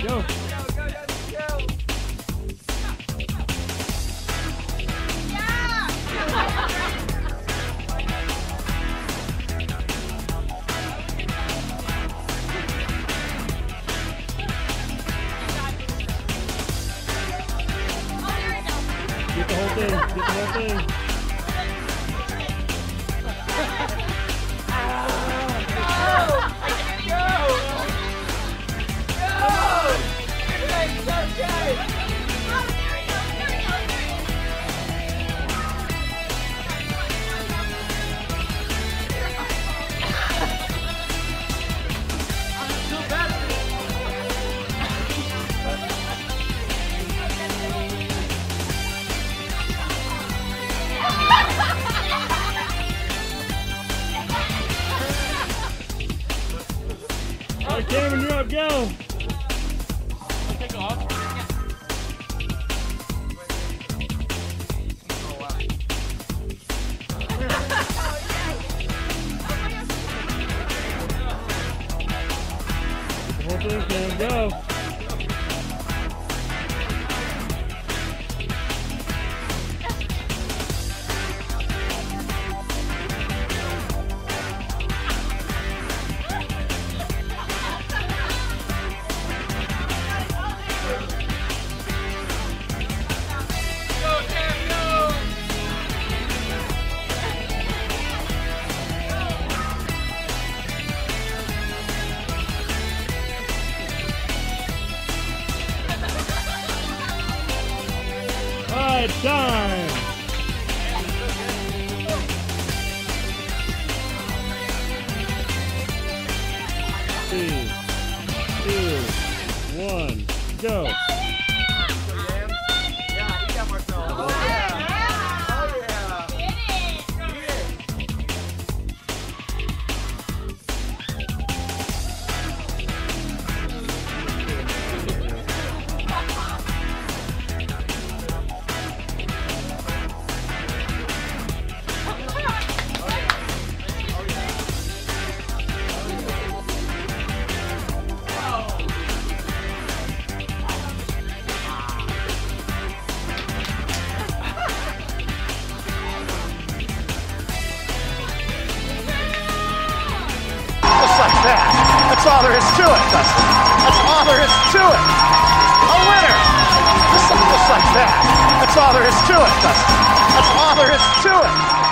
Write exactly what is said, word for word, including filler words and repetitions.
Go. Get the whole thing. Get the whole thing. All right, Cameron, you're up. Go. Take off. The whole thing, Cameron. Go. All right, time. Three, two, one, go. Yeah, you got Marshmellow. Oh, yeah. Oh, yeah. Just like that. That's all there is to it, Dustin. That's all there is to it. A winner. Just, just like that. That's all there is to it, Dustin. That's all there is to it.